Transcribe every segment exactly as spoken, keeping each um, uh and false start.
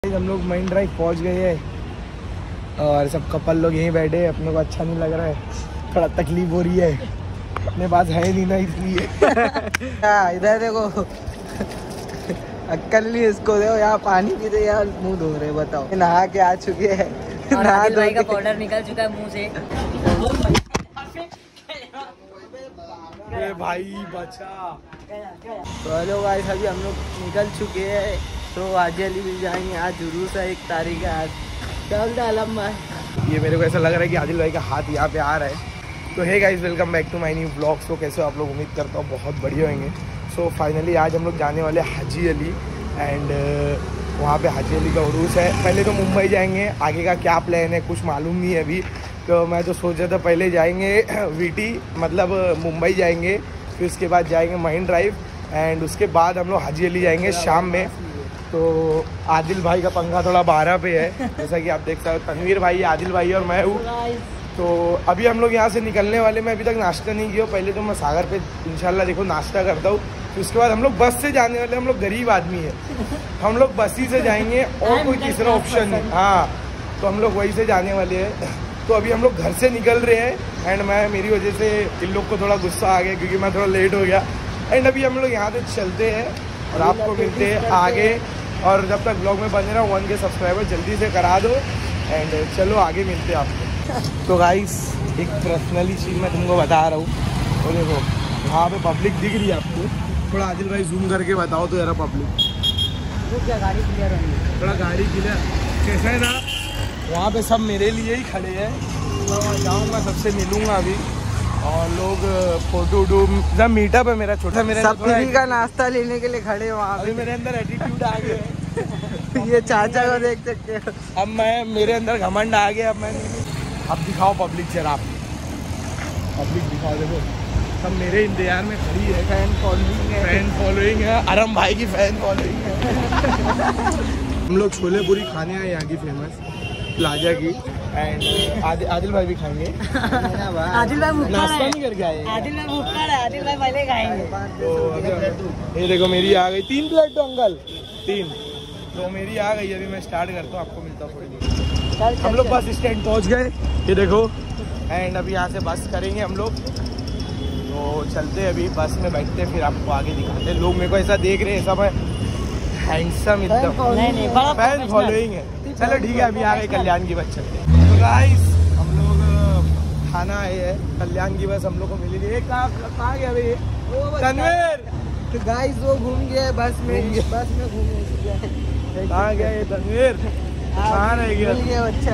हम लोग marine drive पहुंच गए हैं और सब कपल लोग यहीं बैठे हैं। अपने को अच्छा नहीं लग रहा है, थोड़ा तकलीफ हो रही है, अपने पास है नहीं ना इसलिए। इधर देखो, अक्कल नहीं इसको देखो, यहाँ पानी पीते यार मुंह धो रहे। बताओ, नहा के आ चुके हैं, नहा धो का पाउडर निकल चुका है मुंह से। ए भाई बचा। तो हेलो गाइस, अभी हम लोग निकल चुके हैं। तो आज अली भी जाएंगे, आज जुलूस है, एक तारीख है आज। चलता लम्बा है। ये मेरे को ऐसा लग रहा है कि आदिल भाई का हाथ यहाँ पे आ रहा है। तो hey guys, welcome back to my new vlogs. तो कैसे हो आप लोग? उम्मीद करता हूँ बहुत बढ़िया होंगे। सो so, फाइनली आज हम लोग जाने वाले हाजी अली एंड uh, वहाँ पे हाजी अली का उरूस है। पहले तो मुंबई जाएंगे, आगे का क्या प्लान है कुछ मालूम नहीं है अभी। तो मैं तो सोच रहा था पहले जाएंगे वीटी, मतलब मुंबई जाएंगे, फिर उसके बाद जाएंगे मरीन ड्राइव एंड उसके बाद हम लोग हाजी अली जाएंगे शाम में। तो आदिल भाई का पंखा थोड़ा बारह पे है, जैसा कि आप देख सकते हो। तनवीर भाई, आदिल भाई और मैं हूँ। तो अभी हम लोग यहाँ से निकलने वाले। मैं अभी तक नाश्ता नहीं किया, पहले तो मैं सागर पे इंशाल्लाह देखो नाश्ता करता हूँ। फिर उसके बाद हम लोग बस से जाने वाले। हम लोग गरीब आदमी है, हम लोग बस ही से जाएंगे और कोई तीसरा ऑप्शन नहीं। हाँ, तो हम लोग वही से जाने वाले हैं। तो अभी हम लोग घर से निकल रहे हैं एंड मैं मेरी वजह से इन लोग को थोड़ा गुस्सा आ गया क्योंकि मैं थोड़ा लेट हो गया। एंड अभी हम लोग यहाँ से चलते हैं और आपको मिलते हैं आगे। और जब तक ब्लॉग में बने रहो, वन के सब्सक्राइबर जल्दी से करा दो एंड चलो आगे मिलते हैं आपको। तो गाइस, एक पर्सनली चीज़ मैं तुमको बता रहा हूँ। तो देखो, वहाँ पे पब्लिक दिख रही है आपको? थोड़ा आदिल भाई जूम करके बताओ तो यार पब्लिक। वो क्या गाड़ी क्लियर होगी? थोड़ा गाड़ी क्लियर कैसा है ना, वहाँ पे सब मेरे लिए ही खड़े हैं। मैं वहाँ जाऊँगा, सबसे मिलूँगा अभी और लोग फोटो वोटो जब मीटअप है मेरा छोटा, मेरे सब फ्री का नाश्ता लेने के लिए खड़े वहाँ अभी मेरे अंदर एटीट्यूड आ गया है। ये चाचा को देख सकते हो। अब मैं, मेरे अंदर घमंड आ गया। अब मैं अब दिखाओ पब्लिक जरा, आप पब्लिक दिखाओ। देखो सब मेरे इंतजार में खड़ी है। फैन फॉलोइंग है, फैन फॉलोइंग है, आरम भाई की फैन फॉलोइंग है। हम लोग छोले पूरी खाने आए यहाँ की फेमस प्लाजा की एंड आदि, आदिल भाई भी खाएंगे। आदिल भाई नाश्ता नहीं करके आए। आदिल भाई भूखा है, आदिल भाई पहले खाएंगे। तो अभी ये देखो मेरी आ गई तीन प्लेट। तो अंकल तीन तो मेरी आ गई। अभी मैं स्टार्ट करता हूँ, आपको मिलता हूँ थोड़ी देर। हम लोग बस स्टैंड पहुँच गए, ये देखो। एंड अभी यहाँ से बस करेंगे हम लोग। तो चलते अभी बस में बैठते, फिर आपको आगे दिखाते। लोग मेरे को ऐसा देख रहे हैं, सब हैंडसम एकदम फैन फॉलोइंग है। चलो ठीक है, अभी आ गए कल्याण की बस, चलते हैं। तो गाइस, हम लोग थाना आए हैं, कल्याण की बस हम लोग को मिली थी। कहाँ गया भाई तनवीर? तो गाइस वो घूम गया बस में, बस में घूम गया। कहाँ गया ये तनवीर? कहाँ रह गया बच्चा?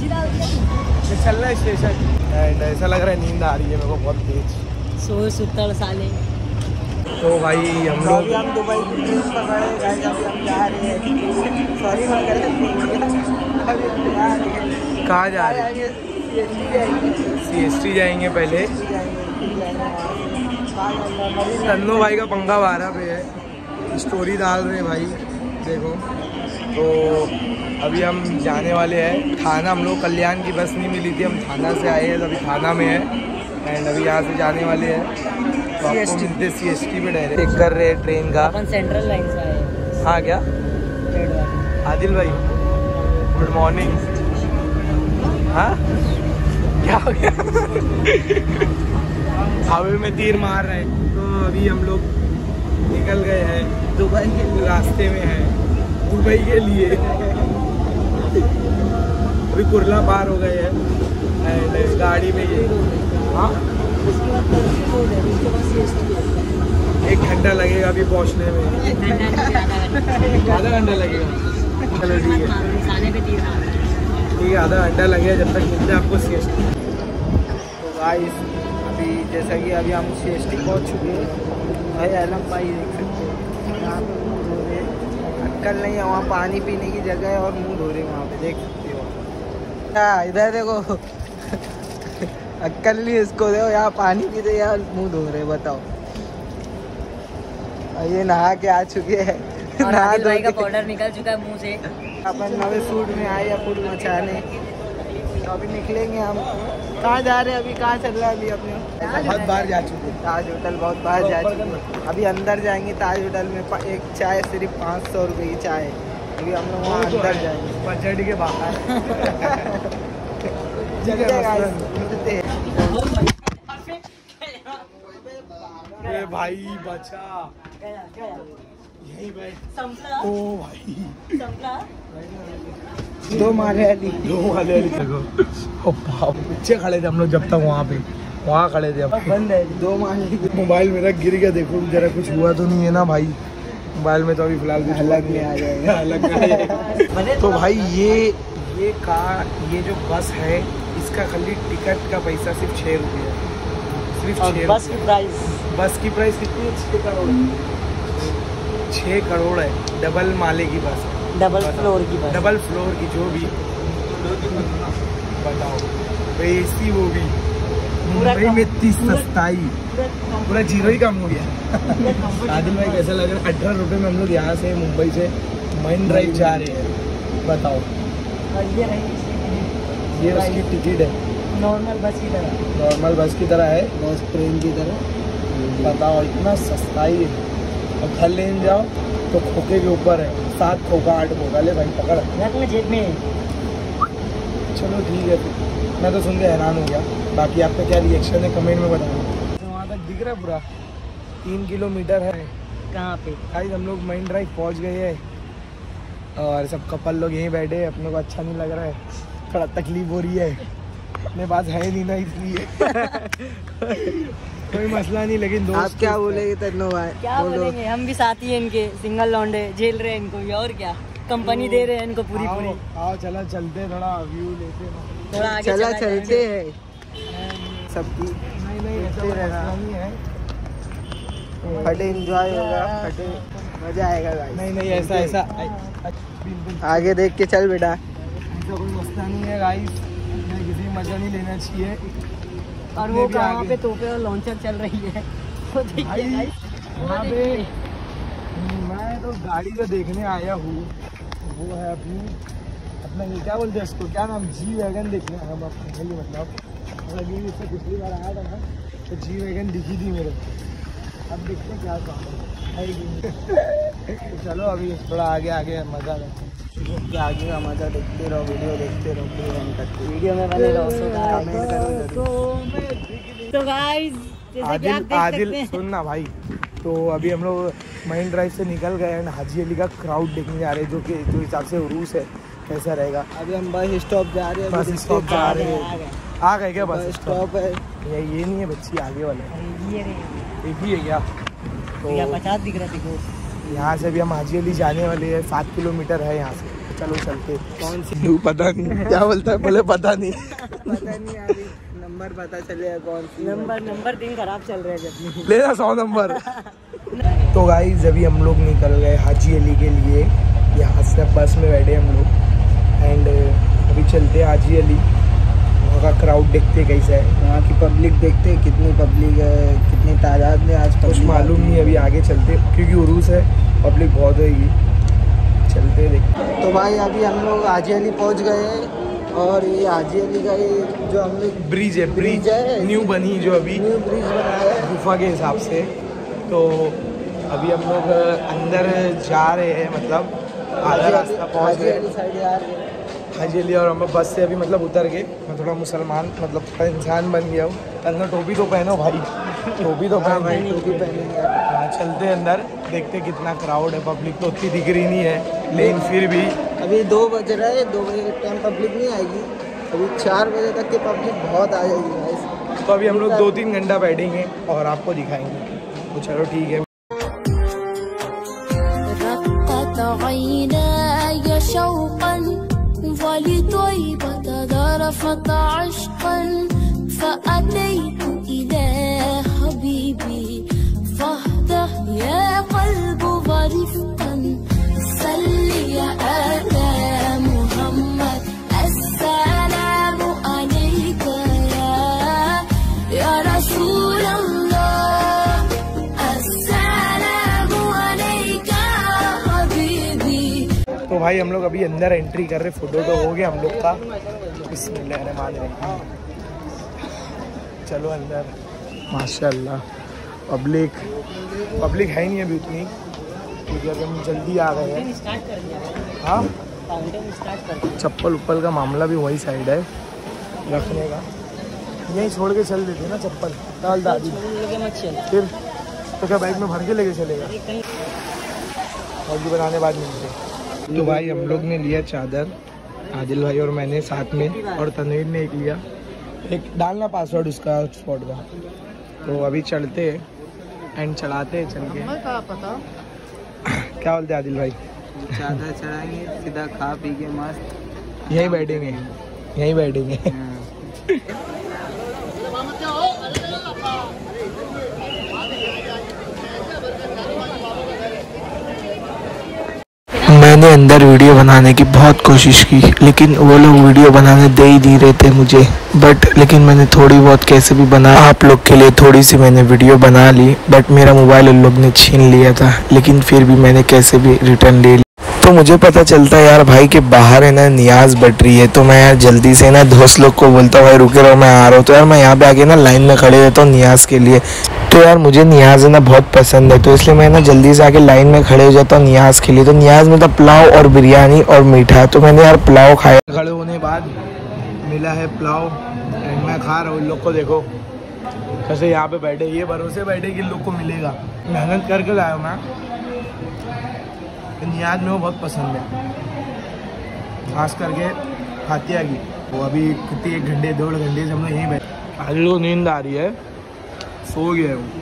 चल रहा है स्टेशन एंड ऐसा लग रहा है नींद आ रही है मेरे को बहुत तेज। सो सुतर साले। तो भाई हम लोग अभी हम दुबई की ट्रेन पकड़े, अभी हम जा रहे हैं। सॉरी मैं गलत बोल गया। अभी हम जा रहे हैं। कहाँ जा रहे हैं? सी एस टी जाएंगे पहले। तन्नो भाई का पंखा बारह पे है, स्टोरी डाल रहे हैं भाई, देखो। तो अभी हम जाने वाले हैं थाना। हम लोग कल्याण की बस नहीं मिली थी, हम थाना से आए हैं, तो अभी थाना में है एंड अभी यहाँ से जाने वाले हैं। तो आपको मिलते सी एस टी पे डायरेक्ट चेक कर रहे हैं ट्रेन का। अपन सेंट्रल लाइन से आए। हाँ क्या आदिल भाई, गुड मॉर्निंग। हाँ क्या हो गया? हवा में तीर मार रहे हैं। तो अभी हम लोग निकल गए हैं दुबई के रास्ते में हैं, दुबई के लिए। अभी कुर्ला पार हो गए हैं एंड गाड़ी में ये। हाँ, एक घंटा लगेगा अभी पहुंचने में। आधा घंटा लगेगा। चलो ठीक है, ठीक है, आधा घंटा लगेगा जब तक मिलते हैं आपको सी एस टी। तो गाइस, अभी जैसा कि अभी हम सी एस टी पहुँच चुके हैं। भाई आलम भाई देख सकते हो, यहाँ पे मुँह धो रहे। अक्कल नहीं है, वहाँ पानी पीने की जगह है और मुँह धो रहे वहाँ पे, देख सकते हो। हाँ, इधर देखो, अक्कल नहीं इसको देखो, यहाँ पानी पीते यार मुँह धो रहे। बताओ, ये नहा के आ चुके हैं, नहा भाई का पाउडर निकल चुका है मुंह से। अपन नवे सूट में आए या फुल मचाने। तो अभी निकलेंगे हम। कहाँ जा रहे हैं अभी? कहाँ चल रहा है अभी? अपने बहुत बार जा चुके हैं, ताज होटल बहुत बार जा चुके हैं। अभी अंदर जाएंगे ताज होटल में। एक चाय सिर्फ पाँच सौ रुपये की चाय अभी हम लोग वहाँ अंदर जाएंगे पंचवटी के बाहर। ये भाई बचा यही भाई। ओ भाई दो माले वाली दो माले वाली देखो। ओ बाप पीछे खड़े थे हम लोग जब तक वहाँ पे वहाँ खड़े थे। अब बंद है दो माले। मोबाइल मेरा गिर गया, देखो जरा कुछ हुआ तो नहीं है ना भाई। मोबाइल में तो अभी फिलहाल कुछ अलग में आ जाएगा। अलग में तो भाई ये ये कार ये जो बस है इसका खाली टिकट का पैसा सिर्फ छः रुपये है। सिर्फ छः। बस की प्राइस बस की प्राइस कितनी है? छः करोड़ छः करोड़ है। डबल माले की बस, डबल फ्लोर की बस, डबल फ्लोर की जो भी बताओ भाई। एसी वो भी मुंबई में इतनी सस्ताई, पूरा जीरो ही कम हो गया। आदिल भाई कैसा लग रहा है? अठारह रुपये में हम लोग यहाँ से मुंबई से मरीन ड्राइव जा रहे हैं, बताओ। ये रही ये उसकी टिकट है, नॉर्मल बस की तरह, नॉर्मल बस की तरह है, बस ट्रेन की तरह। बताओ इतना सस्ताई है। और घर लेने जाओ तो खोखे के ऊपर है, सात खोखा आठ खोखा। ले भाई पकड़ रख में जेब में। चलो ठीक है फिर। मैं तो सुन के हैरान हो गया। बाकी आपका क्या रिएक्शन है कमेंट में बताना। तो वहाँ तक दिख रहा है पूरा तीन किलोमीटर है। कहाँ पे आज हम लोग मरीन ड्राइव पहुँच गए हैं और सब कपल लोग यहीं बैठे हैं। अपने को अच्छा नहीं लग रहा है, थोड़ा तकलीफ हो रही है। अपने पास है नहीं ना इसलिए कोई मसला नहीं। लेकिन दोस्त आप क्या बोलेंगे तन्नो भाई? क्या बोलेंगे, हम भी साथी हैं इनके, सिंगल लौंडे, झेल रहे हैं इनको भी। और क्या, कंपनी दे रहे हैं इनको पूरी आओ, पूरी। आओ चला चलते, थोड़ा व्यू लेते हैं। थोड़ा आगे चला चला चलते हैं सबकी। नहीं नहीं ऐसा देखते रहना। मसला नहीं है। फटे एंजॉय होगा, फटे मजा आएगा गाइस। नहीं नहीं ऐसा ऐसा आगे देख के चल बेटा। ऐसा कोई मसला नहीं है गाइस। किसी मजा नहीं लेना चाहिए। और वो कहाँ पे तोपे और लॉन्चर चल रही है वो देखिए भाई, guys, वो वहाँ पे देखिए। मैं तो गाड़ी तो देखने आया हूँ। वो है अपनी अपना ये क्या बोलते हैं इसको, क्या नाम, जी वैगन देखने आया हम अपने लिए। मतलब अभी इससे पिछली बार आया था ना तो जी वैगन दिखी थी मेरे को। अब देखते हैं क्या काम है कि नहीं। तो चलो अभी थोड़ा आगे आगे मज़ा लेते हैं। आगे का मजा देखते रहो, वीडियो देखते रहो पूरे एंड तक। वीडियो में बने रहो। कमेंट करो जरूर। तो गाइस जैसे कि आप आदिल देख आदिल सकते हैं, सुनना भाई। तो अभी हम लोग मरीन ड्राइव से निकल गए एंड हाजी अली का क्राउड देखने जा रहे हैं, जो कि जो हिसाब से उरूस है कैसा रहेगा। अभी हम बस स्टॉप जा रहे हैं। बस अभी स्टॉप जा रहे आ हैं। गए। आ गए क्या? बस बस स्टॉप स्टॉप है। ये ये नहीं है बच्ची, आगे वाले ये रहे, एक ही है क्या? भैया तो पचास दिख रहा देखो। यहाँ से भी हम हाजी अली जाने वाले हैं। सात किलोमीटर है यहाँ से। चलो चलते। कौन सी तू पता नहीं क्या बोलता है, बोले पता नहीं। पता नहीं, अभी नंबर पता चलेगा कौन सी नंबर नंबर दिन खराब चल रहे हैं जब। लेना सौ नंबर। तो गाइस अभी हम लोग निकल गए हाजी अली के लिए। यहाँ से बस में बैठे हम लोग एंड अभी चलते हैं हाजी अली। वहाँ का क्राउड देखते कैसा है, वहाँ की पब्लिक देखते हैं कितनी पब्लिक है, कितनी तादाद में आज कुछ मालूम नहीं। अभी आगे चलते क्योंकि उरूस है, पब्लिक बहुत होगी। चलते देखते। तो भाई अभी हम लोग हाजी अली पहुँच गए हैं और ये हाजी अली का ये जो हम लोग ब्रिज है, ब्रिज है न्यू बनी जो अभी न्यू ब्रिज बना है गुफा के हिसाब से। तो अभी हम लोग अंदर जा रहे हैं, मतलब आधा रास्ता पहुँच हाजी गए अली साइड आ रहे हैं। हाजी अली। और हम बस से अभी मतलब उतर गए। मैं थोड़ा मुसलमान मतलब थोड़ा इंसान बन गया हूँ। अंदर टोपी तो पहनो भाई, टोपी तो हाँ भाई, पहनो। टोपी पहनेंगे। हाँ चलते हैं अंदर, देखते कितना क्राउड है। पब्लिक तो उतनी दिख रही नहीं है, लेकिन फिर भी अभी दो बज रहा है, दो बजे के टाइम पब्लिक नहीं आएगी। अभी चार बजे तक की पब्लिक बहुत आ जाएगी गाइस। तो अभी हम लोग दो तीन घंटा बैठेंगे और आपको दिखाएंगे। तो चलो ठीक है। رقت عيناي شوقا ولطيبة ذرفت عشقا فأتيت إلى حبيبي فاهده يا قلب ورفقا صلي على محمد السلام عليك يا يا رسول الله السلام عليك حبيبي। तो भाई हम लोग अभी अंदर एंट्री कर रहे। फोटो तो हो गया हम लोग का। बिस्मिल्लाहिर्रहमानिर्रहीम। चलो अंदर। माशाल्लाह पब्लिक पब्लिक है नहीं अभी उतनी, क्योंकि अभी हम जल्दी आ गए हैं। स्टार्ट कर दिया। हाँ फाउंटेन स्टार्ट कर दिया। चप्पल उप्पल का मामला भी वही साइड है रखने का, यहीं छोड़ के चल देते ना चप्पल। डाल दादी मत चल फिर तो क्या बाइक में भर के लेके चलेगा? और बनाने बाद मिलते। तो भाई हम लोग ने लिया चादर, आदिल भाई और मैंने साथ में, और तनवीर ने एक लिया। एक डालना पासवर्ड उसका हॉटस्पॉट का। तो अभी चढ़ते एंड चढ़ाते चल के पता क्या बोलते आदिल भाई? चादर चढ़ाएंगे, सीधा खा पी के मस्त यहीं बैठेंगे, यहीं बैठेंगे। मैंने अंदर वीडियो बनाने की बहुत कोशिश की, लेकिन वो लोग वीडियो बनाने दे ही नहीं रहे थे मुझे। बट लेकिन मैंने थोड़ी बहुत कैसे भी बना, आप लोग के लिए थोड़ी सी मैंने वीडियो बना ली। बट मेरा मोबाइल उन लोग ने छीन लिया था, लेकिन फिर भी मैंने कैसे भी रिटर्न ले लिया। तो मुझे पता चलता है यार भाई के बाहर है ना नियाज बट रही है, तो मैं यार जल्दी से ना दोस्त लोग को बोलता हूँ भाई रुके रहो मैं आ रहा हूँ। तो यार मैं यहाँ पे आके ना लाइन में खड़े रहता हूँ नियाज के लिए। तो यार मुझे नियाज है ना बहुत पसंद है, तो इसलिए मैं ना जल्दी से आके लाइन में खड़े हो जाता हूँ नियाज के लिए। तो नियाज में था पुलाव और बिरयानी और मीठा, तो मैंने यार पुलाव खाया। खड़े होने बाद मिला है पुलाव एंड मैं खा रहा हूँ। इन लोग को देखो कैसे यहाँ पे बैठे, ये भरोसे बैठे कि इन लोग को मिलेगा। मेहनत करके लाया मैं। नियाज में वो बहुत पसंद है, खास करके फातिया की। वो अभी कितने एक घंटे दो घंटे से हम लोग यहीं बैठे। आज लोग नींद आ रही है, सो गए वो।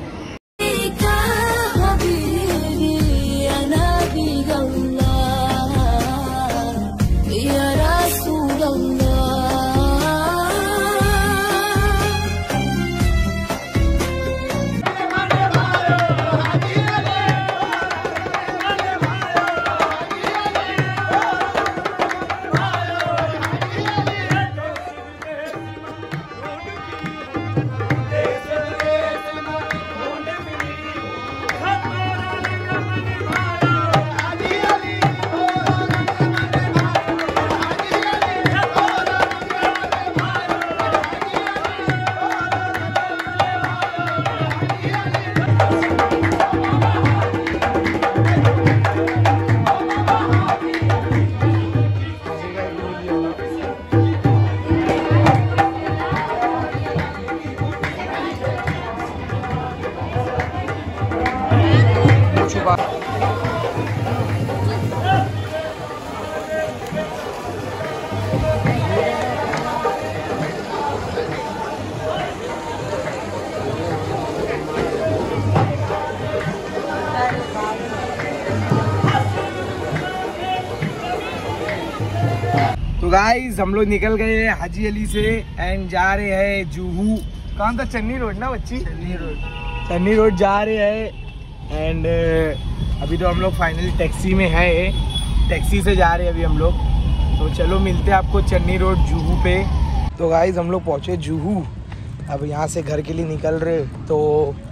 गाइस हम लोग निकल गए हैं हाजी अली से एंड जा रहे हैं जुहू। कहाँ था? चन्नी रोड ना बच्ची? चन्नी रोड चन्नी रोड जा रहे हैं। एंड अभी तो हम लोग फाइनली टैक्सी में है, टैक्सी से जा रहे हैं अभी हम लोग। तो चलो मिलते हैं आपको चन्नी रोड जुहू पे। तो गाइस हम लोग पहुँचे जुहू, अब यहाँ से घर के लिए निकल रहे। तो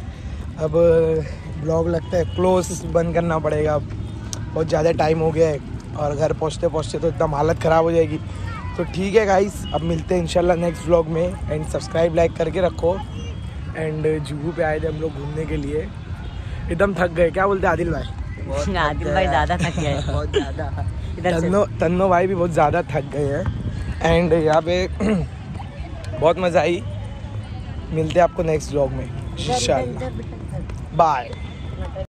अब ब्लॉग लगता है क्लोज बंद करना पड़ेगा, अब बहुत ज़्यादा टाइम हो गया है और घर पहुँचते पहुँचते तो एकदम हालत ख़राब हो जाएगी। तो ठीक है गाइस, अब मिलते हैं इंशाल्लाह नेक्स्ट व्लॉग में। एंड सब्सक्राइब लाइक करके रखो। एंड जुहू पे आए थे हम लोग घूमने के लिए, एकदम थक गए। क्या बोलते हैं आदिल भाई? आदिल भाई ज़्यादा थक गए बहुत ज़्यादा। तन्नो तन्नो भाई भी बहुत ज़्यादा थक गए हैं। एंड यहाँ पे बहुत मज़ा आई। मिलते हैं आपको नेक्स्ट व्लॉग में इंशाल्लाह। बाय।